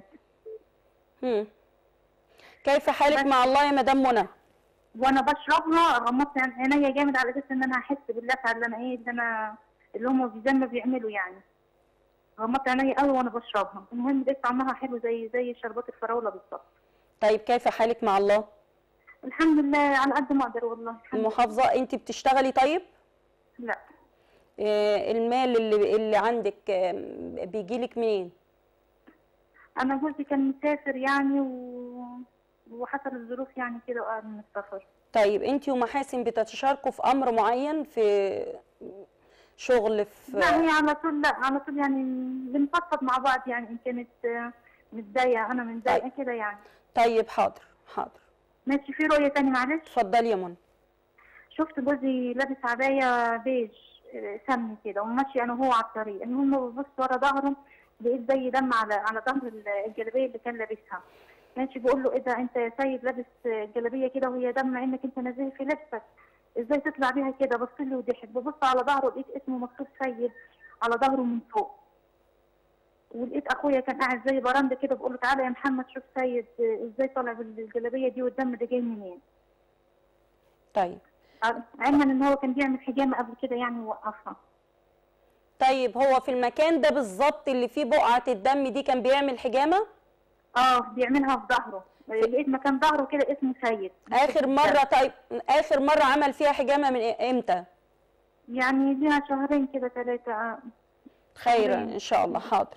كيف حالك مع الله يا مدام منى؟ وانا بشربها غمضت عينيا جامد على اساس ان انا هحس باللسعه اللي انا ايه اللي هم زي ما بيعملوا يعني. غمضت عينيا قوي وانا بشربها. المهم لقيت طعمها حلو زي شربات الفراوله بالظبط. طيب كيف حالك مع الله؟ الحمد لله على قد ما اقدر والله. المحافظه انت بتشتغلي طيب؟ لا. المال اللي عندك بيجي لك منين؟ انا جوزي كان مسافر يعني وحصل الظروف يعني كده وقعد من السفر. طيب انت ومحاسن بتتشاركوا في امر معين، في شغل، في لا هي على طول، لا على طول يعني بنفضفض مع بعض يعني. ان كانت متضايقه انا متضايقه كده يعني. طيب حاضر. ماشي. في رؤيه تاني معلش. اتفضلي يا منى. شفت جوزي لابس عبايه بيج سمني كده وماشي انا وهو على الطريق. المهم ببص ورا ظهره لقيت زي دم على ظهر الجلابيه اللي كان لابسها. ماشي. بقول له ايه ده انت يا سيد لابس جلابيه كده وهي دم مع انك انت نازل في لبسك، ازاي تطلع بيها كده؟ بص لي وضحك. ببص على ظهره لقيت اسمه مكتوب سيد على ظهره من فوق. ولقيت اخويا كان قاعد زي برندة كده بقول له تعالى يا محمد شوف سيد ازاي طالع بالجلابيه دي والدم ده جاي منين. طيب علما ان هو كان بيعمل حجامه قبل كده يعني ووقفها. طيب هو في المكان ده بالظبط اللي فيه بقعه الدم دي كان بيعمل حجامه؟ بيعملها في ظهره. لقيت مكان ظهره كده اسمه سيد. اخر مره، طيب اخر مره عمل فيها حجامه من امتى؟ يعني ليها شهرين كده 3. خيرا ان شاء الله. حاضر.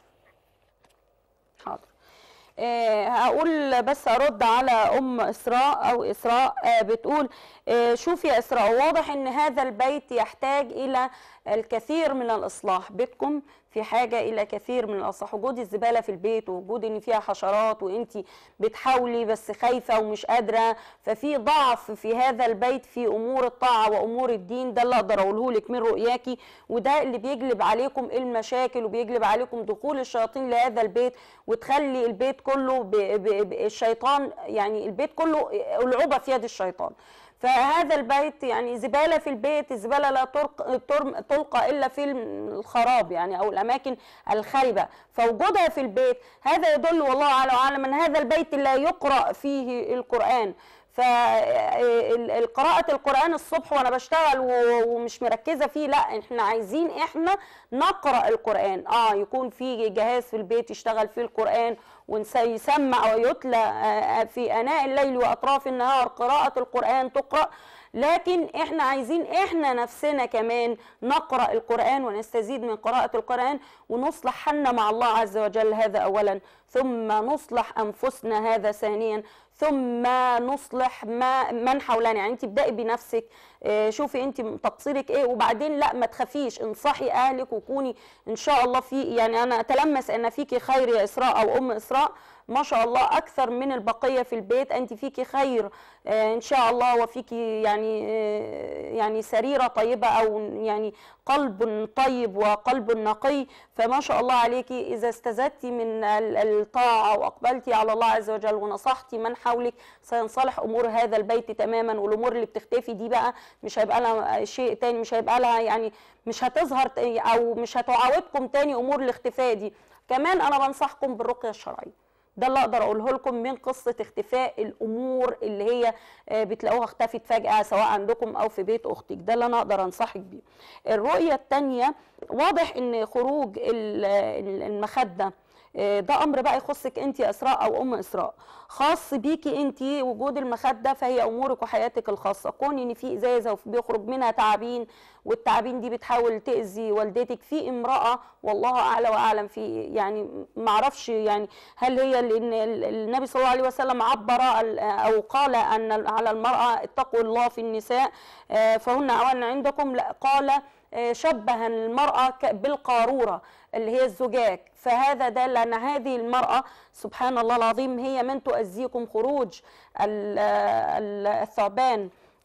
هقول بس ارد على ام اسراء او اسراء. بتقول شوفي يا اسراء، واضح ان هذا البيت يحتاج الى الكثير من الاصلاح. بيتكم في حاجه الى كثير من الاصلاح. وجود الزباله في البيت ووجود ان فيها حشرات وانت بتحاولي بس خايفه ومش قادره، ففي ضعف في هذا البيت في امور الطاعه وامور الدين. ده اللي اقدر اقوله لك من رؤياكي، وده اللي بيجلب عليكم المشاكل وبيجلب عليكم دخول الشياطين لهذا البيت وتخلي البيت كله الشيطان يعني البيت كله العوبه في يد الشيطان. فهذا البيت يعني زبالة في البيت، الزبالة لا تلقى إلا في الخراب يعني أو الأماكن الخربة، فوجودها في البيت هذا يدل والله أعلم أن هذا البيت لا يقرأ فيه القرآن. فقراءة القرآن الصبح وأنا بشتغل ومش مركزة فيه، لا احنا عايزين احنا نقرأ القرآن. يكون في جهاز في البيت يشتغل فيه القرآن ويسمع ويتلى في آناء الليل وأطراف النهار قراءة القرآن تقرأ. لكن احنا عايزين احنا نفسنا كمان نقرأ القرآن ونستزيد من قراءة القرآن ونصلح حالنا مع الله عز وجل، هذا أولا، ثم نصلح أنفسنا هذا ثانيا، ثم نصلح من حولنا. يعني انت ابدأي بنفسك، شوفي انت تقصيرك ايه وبعدين لا ما تخافيش، انصحي اهلك وكوني ان شاء الله في يعني انا اتلمس ان فيكي خير يا اسراء او ام اسراء ما شاء الله اكثر من البقيه في البيت. انت فيكي خير ان شاء الله، وفيكي يعني سريره طيبه او يعني قلب طيب وقلب نقي، فما شاء الله عليكي. اذا استزدتي من الطاعه واقبلتي على الله عز وجل ونصحتي من حولك سينصلح امور هذا البيت تماما. والامور اللي بتختفي دي بقى مش هيبقى لها شيء تاني، مش هيبقى لها يعني مش هتظهر او مش هتعاودكم تاني امور الاختفاء دي. كمان انا بنصحكم بالرقيه الشرعيه. ده اللي اقدر اقوله لكم من قصه اختفاء الامور اللي هي بتلاقوها اختفت فجاه سواء عندكم او في بيت اختك. ده اللي انا اقدر انصحك بيه. الرؤيه الثانيه، واضح ان خروج المخده ده امر بقى يخصك انت يا اسراء او ام اسراء، خاص بيكي انت. وجود المخده فهي امورك وحياتك الخاصه. كون ان في ازازه وبيخرج منها تعابين والتعابين دي بتحاول تاذي والدتك، في امراه والله اعلى واعلم في يعني ما اعرفش يعني هل هي لان النبي صلى الله عليه وسلم عبر او قال ان على المراه اتقوا الله في النساء فهن اوان عندكم، لا قال شبه المرأة بالقارورة اللي هي الزجاج. فهذا دل أن هذه المرأة سبحان الله العظيم هي من تؤذيكم. خروج الثعبان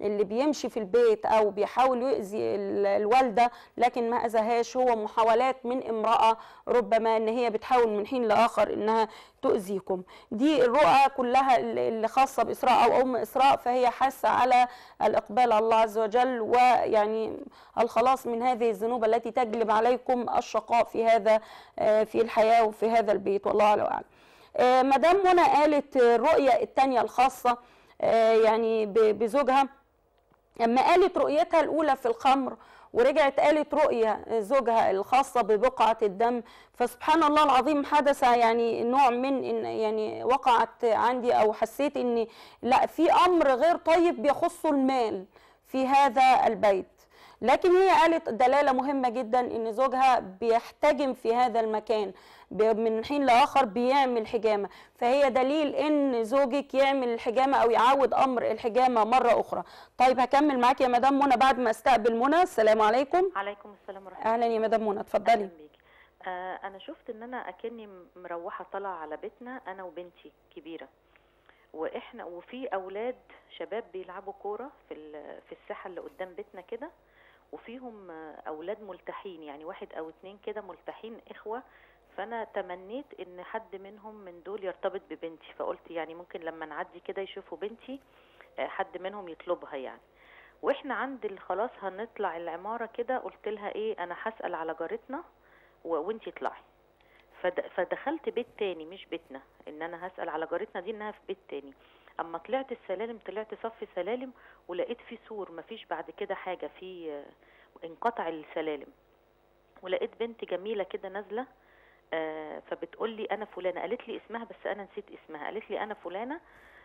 اللي بيمشي في البيت او بيحاول يؤذي الوالده لكن ما اذاهاش، هو محاولات من امراه ربما ان هي بتحاول من حين لاخر انها تؤذيكم. دي الرؤى كلها اللي خاصه باسراء او ام اسراء، فهي حاسه على الاقبال على الله عز وجل ويعني الخلاص من هذه الذنوب التي تجلب عليكم الشقاء في الحياه وفي هذا البيت، والله اعلم. مدام منى قالت الرؤيه الثانيه الخاصه يعني بزوجها، اما قالت رؤيتها الاولى في الخمر ورجعت قالت رؤيه زوجها الخاصه ببقعه الدم، فسبحان الله العظيم حدث يعني نوع من يعني وقعت عندي او حسيت ان لا في امر غير طيب بيخص المال في هذا البيت. لكن هي قالت دلاله مهمه جدا ان زوجها بيحتجم في هذا المكان من حين لاخر بيعمل حجامه، فهي دليل ان زوجك يعمل الحجامه او يعود امر الحجامه مره اخرى. طيب هكمل معاكي يا مدام منى بعد ما استقبل منى. السلام عليكم. عليكم السلام ورحمه الله. اهلا يا مدام منى، اتفضلي. اهلا بيكي. انا شفت ان انا اكني مروحه طالعه على بيتنا انا وبنتي كبيره، واحنا وفي اولاد شباب بيلعبوا كوره في الساحه اللي قدام بيتنا كده، وفيهم اولاد ملتحين يعني 1 أو 2 كده ملتحين اخوه، فانا تمنيت ان حد منهم من دول يرتبط ببنتي، فقلت يعني ممكن لما نعدي كده يشوفوا بنتي حد منهم يطلبها يعني. واحنا عند خلاص هنطلع العماره كده قلت لها ايه انا هسال على جارتنا وانتي اطلعي. فدخلت بيت تاني مش بيتنا، ان انا هسال على جارتنا دي انها في بيت تاني. اما طلعت السلالم طلعت صف سلالم ولقيت في سور مفيش بعد كده حاجه، في انقطع السلالم، ولقيت بنت جميله كده نازله فبتقول لي انا فلانه، قالت لي اسمها بس انا نسيت اسمها، قالت لي انا فلانه.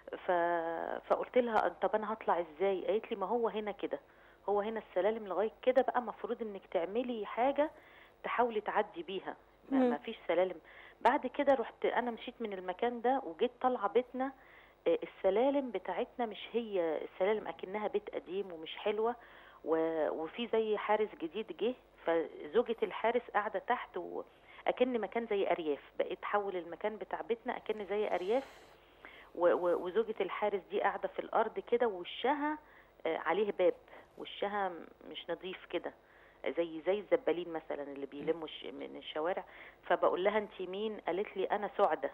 فقلت لها طب انا هطلع ازاي؟ قالت لي ما هو هنا كده، هو هنا السلالم لغايه كده بقى، مفروض انك تعملي حاجه تحاولي تعدي بيها، ما فيش سلالم. بعد كده رحت انا مشيت من المكان ده وجيت طالعه بيتنا، السلالم بتاعتنا مش هي السلالم، اكنها بيت قديم ومش حلوه، وفي زي حارس جديد جه، فزوجة الحارس قاعده تحت واكن مكان زي ارياف، بقيت حول المكان بتاع بيتنا اكن زي ارياف، وزوجة الحارس دي قاعده في الارض كده ووشها عليه باب، وشها مش نظيف كده زي الزبالين مثلا اللي بيلموا من الشوارع. فبقول لها انت مين؟ قالت لي انا سعده،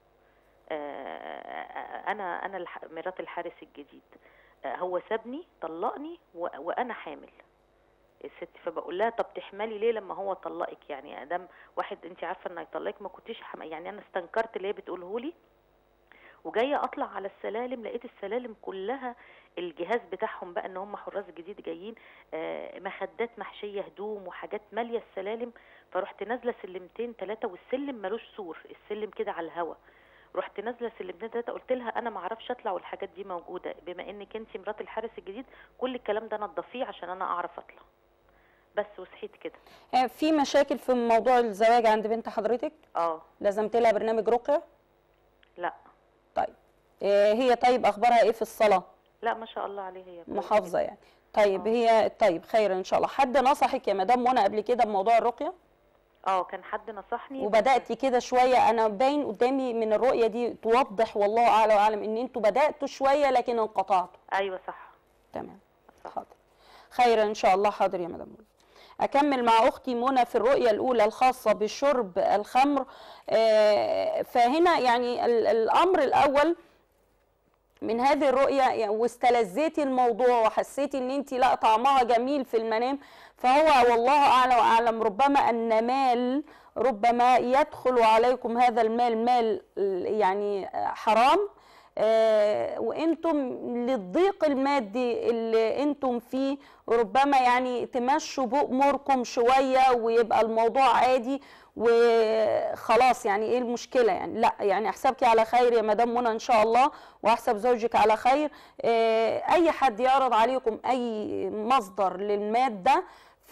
انا مرات الحارس الجديد، هو سابني طلقني وانا حامل الست. فبقول لها طب تحملي ليه لما هو طلقك؟ يعني ادم واحد انت عارفه انه يطلقك ما كنتيش يعني انا استنكرت اللي هي بتقوله لي، وجايه اطلع على السلالم لقيت السلالم كلها الجهاز بتاعهم بقى ان هم حراس جديد جايين، مخدات محشيه هدوم وحاجات ماليه السلالم. فرحت نازله سلمتين 3 والسلم ملوش سور، السلم كده على الهوا، رحت نازله سلمتين 3 قلت لها انا ما اعرفش اطلع والحاجات دي موجوده، بما انك انت مرات الحارس الجديد كل الكلام ده نضفيه عشان انا اعرف اطلع بس. وصحيت كده. في مشاكل في موضوع الزواج عند بنت حضرتك؟ لازمت لها برنامج رقيه؟ لا. طيب هي طيب اخبارها ايه في الصلاه؟ لا ما شاء الله عليها هي محافظه يعني. طيب هي طيب خير ان شاء الله. حد نصحك يا مدام منى قبل كده بموضوع الرقيه؟ كان حد نصحني وبداتي كده شويه، انا باين قدامي من الرؤيه دي توضح والله اعلى واعلم ان انتوا بداتوا شويه لكن انقطعتوا. ايوه صح. تمام حاضر خير ان شاء الله. حاضر يا مدام منى. اكمل مع اختي منى في الرؤيه الاولى الخاصه بشرب الخمر. فهنا يعني الامر الاول من هذه الرؤيه واستلذيتي الموضوع وحسيتي ان انت لا طعمها جميل في المنام، فهو والله اعلى واعلم ربما ان مال ربما يدخل عليكم هذا المال مال يعني حرام، وانتم للضيق المادي اللي انتم فيه ربما يعني تمشوا بأموركم شويه ويبقى الموضوع عادي وخلاص. يعني ايه المشكله يعني؟ لا يعني احسبك على خير يا مدام منى ان شاء الله، واحسب زوجك على خير. اي حد يعرض عليكم اي مصدر للماده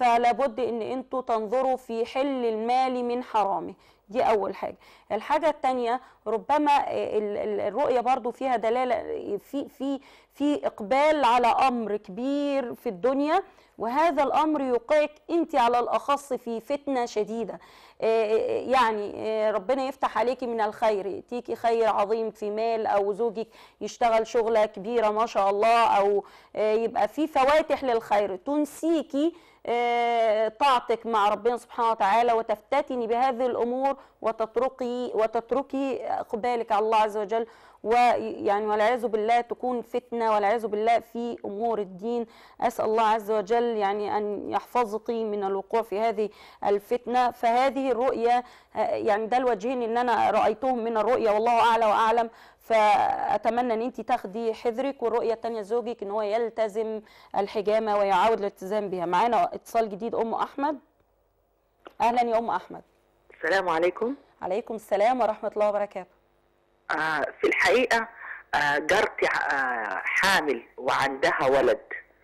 فلا بد ان انتوا تنظروا في حل المال من حرامه. دي اول حاجه. الحاجه الثانيه، ربما الرؤيه برضو فيها دلاله في اقبال على امر كبير في الدنيا، وهذا الامر يوقعك انت على الاخص في فتنه شديده. يعني ربنا يفتح عليكي من الخير، يأتيكي خير عظيم في مال، او زوجك يشتغل شغله كبيره ما شاء الله، او يبقى في فواتح للخير تنسيكي طاعتك مع ربنا سبحانه وتعالى، وتفتتني بهذه الامور وتتركي اقبالك على الله عز وجل، ويعني والعياذ بالله تكون فتنه والعياذ بالله في امور الدين. اسال الله عز وجل يعني ان يحفظك من الوقوع في هذه الفتنه. فهذه الرؤيه يعني ده الوجهين اللي انا رايتهم من الرؤيه، والله اعلى واعلم. فاتمنى ان انت تاخدي حذرك. والرؤيه الثانيه زوجك ان هو يلتزم الحجامه ويعاود الالتزام بها. معانا اتصال جديد، ام احمد. اهلا يا ام احمد. السلام عليكم. عليكم السلام ورحمه الله وبركاته. في الحقيقه جارتي حامل وعندها ولد.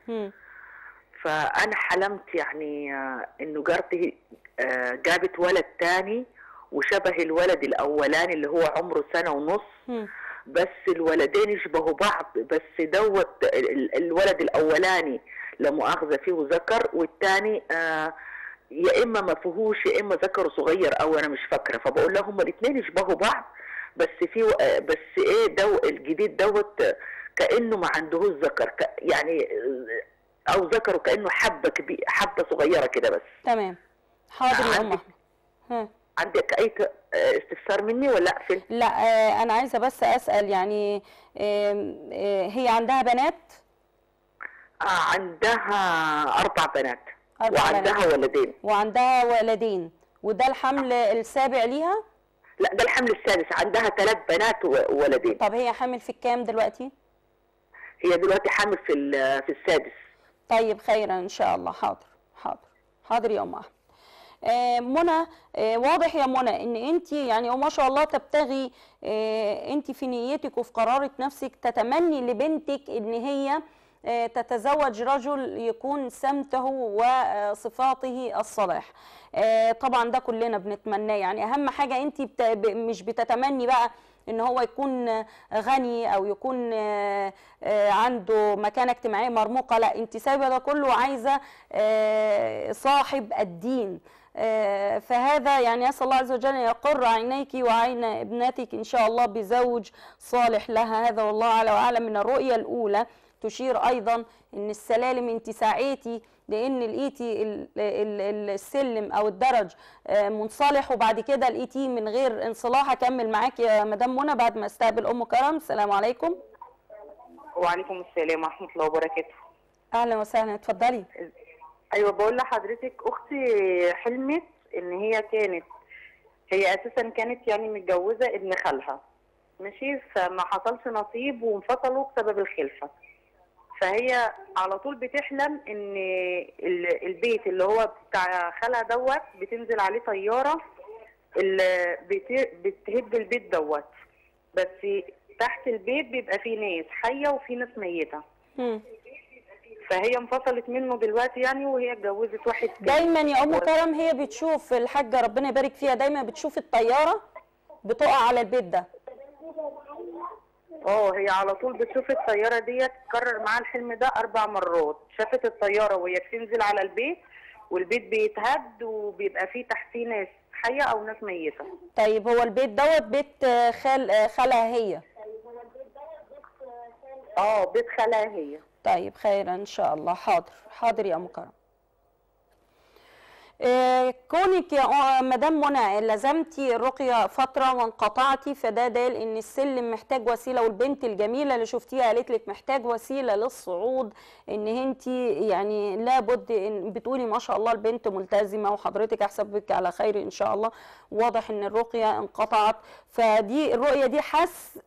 فانا حلمت يعني انه جارتي جابت ولد تاني وشبه الولد الاولاني اللي هو عمره 1.5 سنة. بس الولدين يشبهوا بعض، بس دوت الولد الاولاني لا مؤاخذه فيه ذكر، والثاني يا اما ما فيهوش يا اما ذكر صغير او انا مش فاكره. فبقول لهم هما الاثنين يشبهوا بعض، بس ايه الجديد دوت كانه ما عندهوش ذكر، يعني او ذكره كانه حبه صغيره كده بس. تمام، حاضر يا ام احمد. عندك اي استفسار مني ولا اقفل؟ لا، انا عايزه بس اسال يعني هي عندها بنات؟ عندها 4 بنات وعندها ولدين. وعندها ولدين، وده الحمل السابع ليها؟ لا، ده الحمل السادس. عندها 3 بنات وولدين. طب هي حامل في الكام دلوقتي؟ هي دلوقتي حامل في السادس. طيب خيرا ان شاء الله. حاضر حاضر حاضر يا ام احمد. منى، واضح يا منى ان انت يعني وما شاء الله تبتغي انت في نيتك وفي قرارة نفسك تتمني لبنتك ان هي تتزوج رجل يكون سمته وصفاته الصلاح. طبعا ده كلنا بنتمناه. يعني اهم حاجة انت مش بتتمني بقى ان هو يكون غني او يكون عنده مكانة اجتماعية مرموقة، لا، انت سايبه ده كله وعايزة صاحب الدين. فهذا يعني اسال الله عز وجل ان يقر عينيك وعين ابنتك ان شاء الله بزوج صالح لها. هذا والله اعلى واعلم. من الرؤيه الاولى تشير ايضا ان السلالم انت سعيتي لان لقيتي السلم او الدرج منصلح، وبعد لقيتيه لقيتيه من غير انصلاح. اكمل معاك يا مدام منى بعد ما استقبل ام كرم. السلام عليكم. وعليكم السلام ورحمه الله وبركاته. اهلا وسهلا، اتفضلي. ايوه، بقول لحضرتك اختي حلمت ان هي اساسا كانت يعني متجوزه ابن خالها، ماشي، فما حصلش نصيب وانفصلوا بسبب الخلفه. فهي على طول بتحلم ان البيت اللي هو بتاع خالها دوت بتنزل عليه طياره بتهد البيت دوت، بس تحت البيت بيبقى فيه ناس حيه وفي ناس ميته. فهي انفصلت منه دلوقتي يعني، وهي اتجوزت واحد دايما يا ام كرم هي بتشوف الحاجه ربنا يبارك فيها، دايما بتشوف الطياره بتقع على البيت ده. هي على طول بتشوف الطياره ديت. تكرر معاها الحلم ده 4 مرات. شافت الطياره وهي بتنزل على البيت، والبيت بيتهد وبيبقى فيه تحتيه ناس حيه او ناس ميته. طيب هو البيت دوت بيت خالها هي؟ بيت خالها هي. طيب خيرا ان شاء الله. حاضر حاضر يا ام كرم. كونك يا مدام منى لزمتي الرقيه فتره وانقطعتي، فده دال ان السلم محتاج وسيله، والبنت الجميله اللي شفتيها قالت لك محتاج وسيله للصعود. ان انت يعني لابد ان بتقولي ما شاء الله البنت ملتزمه وحضرتك احسبك على خير ان شاء الله. واضح ان الرقيه انقطعت، فدي الرؤيه دي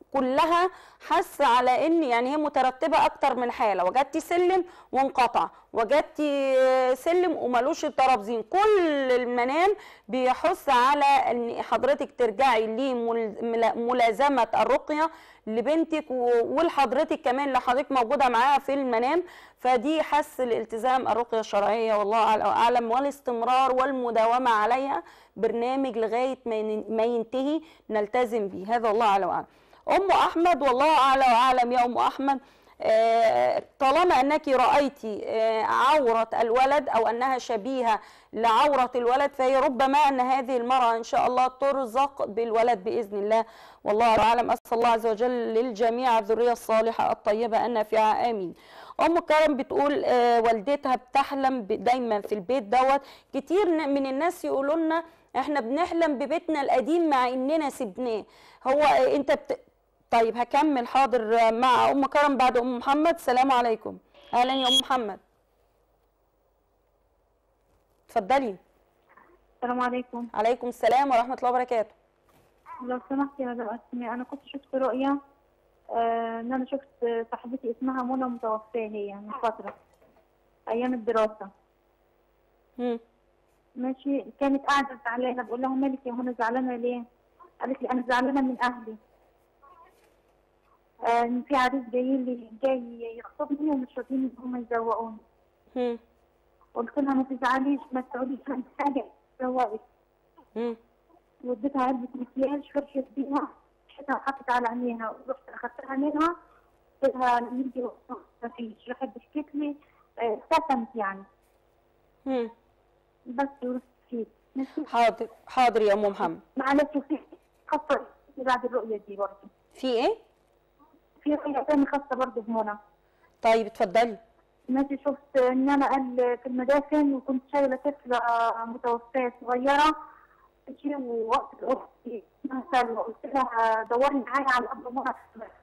كلها حس على ان يعني هي مترتبه اكتر من حاله. وجدتي سلم وانقطع، وجدتي سلم ومالوش ترابزين. كل المنام بيحث على ان حضرتك ترجعي لملازمه الرقيه لبنتك ولحضرتك كمان اللي حضرتك موجوده معاها في المنام. فدي حث الالتزام الرقيه الشرعيه والله اعلم، والاستمرار والمداومه عليها، برنامج لغايه ما ينتهي نلتزم به. هذا الله اعلم واعلم. ام احمد والله اعلى واعلم يا ام احمد، طالما انك رايتي عوره الولد او انها شبيهه لعوره الولد، فهي ربما ان هذه المراه ان شاء الله ترزق بالولد باذن الله والله اعلم. اسال الله عز وجل للجميع الذريه الصالحه الطيبه النافعه امين. ام كرم بتقول والدتها بتحلم دايما في البيت دوت. كتير من الناس يقولوا لنا احنا بنحلم ببيتنا القديم مع اننا سبناه. هو انت طيب هكمل حاضر مع ام كرم بعد ام محمد. السلام عليكم. اهلا يا ام محمد، اتفضلي. السلام عليكم. عليكم السلام ورحمه الله وبركاته. لو سمحتي يا أسماء، انا كنت شفت رؤيا ان انا شفت صاحبتي اسمها منى متوفاه هي من فتره ايام الدراسه. ماشي. كانت قاعده زعلانه، بقول لها مالك يا منى زعلانه ليه؟ قالت لي انا زعلانه من اهلي، ان في عريس جاي يخطبني ومش راضيين ان هم يزوقوني. قلت لها ما تزعليش، ما تقعديش عند حاجه تزوقك. واديتها علبه مكياج فرشت بيها، شفتها وحطت على عينيها، ورحت اخذتها منها قلت لها نيجي ما فيش. راحت ضحكت لي، ابتسمت يعني. بس ورحت فيه. حاضر حاضر يا ام محمد. معلش في خاصه بعد الرؤيه دي برضه. في ايه؟ في رؤيه ثانيه خاصه برضه بمنى. طيب اتفضلي. ماشي. شفت ان انا في المدافن وكنت شايله طفله متوفاه صغيره، ماشي. ووقت اختي اسمها سلوى قلت لها دوري معايا على اب منى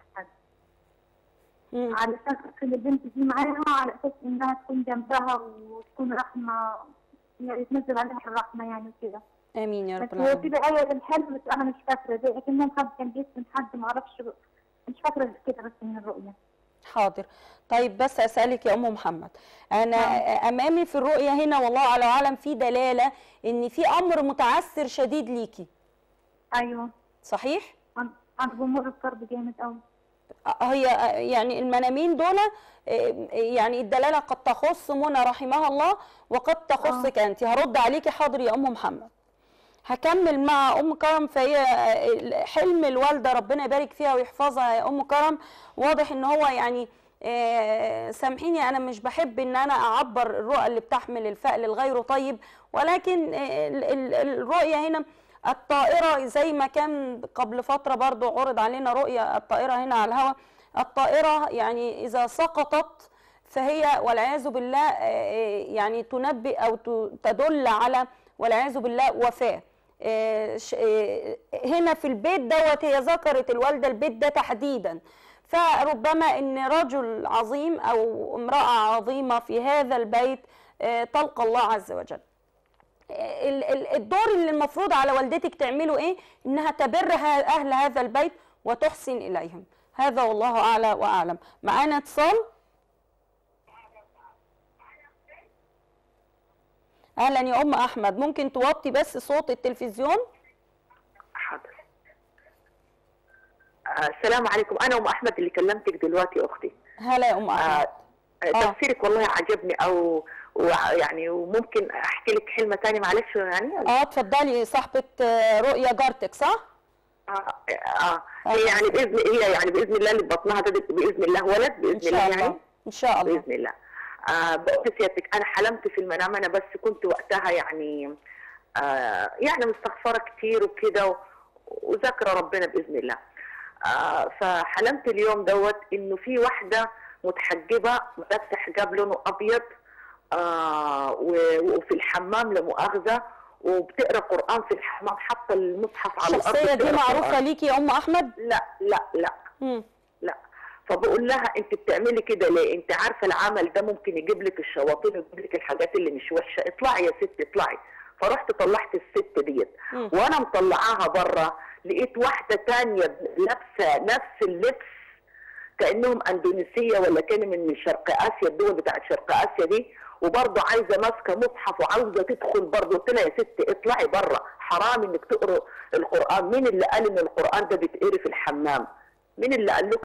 على اساس ان البنت دي معاها، على اساس انها تكون جنبها وتكون رحمه، يعني تنزل عليها الرحمه يعني وكده. امين يا رب العالمين. بس هو في آية الحلم بس انا مش فاكره زي لكن حد كان بيسمع حد ما اعرفش، مش فاكره كده بس من الرؤيه. حاضر. طيب بس اسالك يا ام محمد، انا امامي في الرؤيه هنا والله على اعلم في دلاله ان في امر متعسر شديد ليكي. ايوه صحيح؟ انا بمر بكرب جامد قوي. هي يعني المنامين دول يعني الدلاله قد تخص منى رحمها الله وقد تخصك انت. هرد عليكي حاضر يا ام محمد. هكمل مع ام كرم. فهي حلم الوالده ربنا يبارك فيها ويحفظها يا ام كرم، واضح ان هو يعني سامحيني انا مش بحب ان انا اعبر الرؤى اللي بتحمل الفأل الغير طيب، ولكن الرؤيه هنا الطائره زي ما كان قبل فتره برضو عرض علينا رؤيه الطائره هنا على الهواء. الطائره يعني اذا سقطت فهي والعياذ بالله يعني تنبئ او تدل على والعياذ بالله وفاه. هنا في البيت دوت هي ذكرت الوالده البيت ده تحديدا، فربما ان رجل عظيم او امراه عظيمه في هذا البيت تلقى الله عز وجل. الدور اللي المفروض على والدتك تعمله ايه؟ انها تبر اهل هذا البيت وتحسن اليهم. هذا والله اعلى واعلم. معانا اتصال. اهلا يا ام احمد، ممكن توطي بس صوت التلفزيون؟ حاضر. السلام عليكم، انا ام احمد اللي كلمتك دلوقتي اختي. هلا يا ام احمد. تفسيرك والله عجبني، او يعني وممكن احكي لك حلمه ثانيه معلش يعني. اتفضلي. صاحبه رؤيا جارتك صح؟ هي يعني باذن الله اللي بطنها ده باذن الله ولد باذن الله يعني. ان شاء الله باذن الله. بقول لسيادتك انا حلمت في المنام، انا بس كنت وقتها يعني يعني مستغفره كتير وكده وذاكره ربنا باذن الله. فحلمت اليوم دوت انه في واحده متحجبه لابسه حجاب لونه ابيض وفي الحمام لا مؤاخذه وبتقرا قران في الحمام، حاطه المصحف على الارض. الشخصيه دي معروفه ليكي يا ام احمد؟ لا لا. فبقول لها انت بتعملي كده ليه؟ انت عارفه العمل ده ممكن يجيب لك الشياطين ويجيب لك الحاجات اللي مش وحشه، اطلعي يا ستي اطلعي. فرحت طلعت الست ديت وانا مطلعاها بره، لقيت واحده ثانيه لابسه نفس اللبس كانهم اندونيسيه ولا كانوا من شرق اسيا، الدول بتاعت شرق اسيا دي، وبرضه عايزه ماسكه مصحف وعاوزه تدخل برضه. قلت لها يا ستي اطلعي بره، حرام انك تقروا القران. مين اللي قال ان القران ده بيتقري في الحمام؟ مين اللي قال لكم